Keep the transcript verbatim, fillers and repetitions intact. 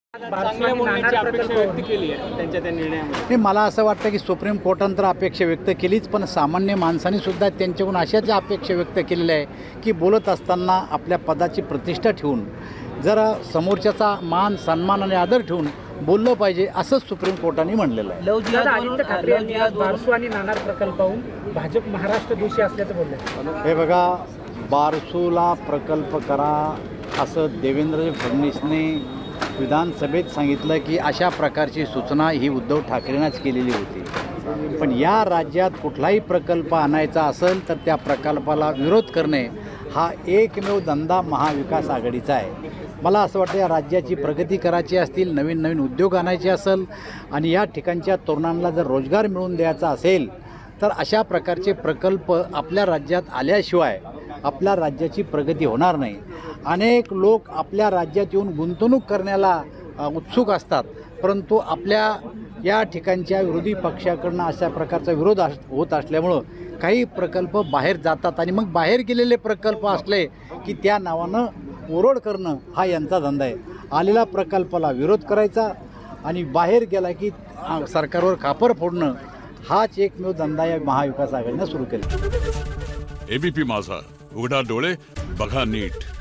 चांगल्या बोलण्याची अपेक्षा व्यक्त केली आहे त्यांच्या त्या निर्णयामध्ये. नाही, मला असं वाटतं की सुप्रीम कोर्टानं तर अपेक्षा व्यक्त केलीच, पण सामान्य माणसांनी सुद्धा त्यांच्याकडून अशाच अपेक्षा व्यक्त केलेल्या आहे की बोलत असताना आपल्या पदाची प्रतिष्ठा ठेवून, जरा समोरच्याचा मान सन्मान आणि आदर ठेवून बोललं पाहिजे, असंच सुप्रीम कोर्टाने म्हणलेलं आहे. लव जिहाद आदित्य ठाकरे यांनी आज बारसू आणि नाणार प्रकल्पाहून भाजप महाराष्ट्र दोषी असल्याचं बोलले. हे बघा, बारसूला प्रकल्प करा असं देवेंद्र फडणवीसने विधानसभेत सांगितलं की अशा प्रकारची सूचना ही उद्धव ठाकरेंनाच केलेली होती. पण या राज्यात कुठलाही प्रकल्प आणायचा असेल तर त्या प्रकल्पाला विरोध करणे हा एकमेव धंदा महाविकास आघाडीचा आहे. मला असं वाटतं या राज्याची प्रगती करायची असतील, नवीन नवीन उद्योग आणायचे असेल आणि या ठिकाणच्या तरुणांना जर रोजगार मिळवून द्यायचा असेल तर अशा प्रकारचे प्रकल्प आपल्या राज्यात आल्याशिवाय आपल्या राज्याची प्रगती होणार नाही. अनेक लोक आपल्या राज्यात येऊन गुंतवणूक करण्याला उत्सुक असतात, परंतु आपल्या या ठिकाणच्या विरोधी पक्षाकडनं अशा प्रकारचा विरोध अस होत असल्यामुळं काही प्रकल्प बाहेर जातात आणि मग बाहेर गेलेले प्रकल्प असले की त्या नावानं ओरड करणं हा यांचा धंदा आहे. आलेल्या प्रकल्पाला विरोध करायचा आणि बाहेर गेला की सरकारवर खापर फोडणं हाच एकमेव धंदा या महाविकास आघाडीनं सुरू केला. एबीपी माझा, उघडा डोळे बघा नीट.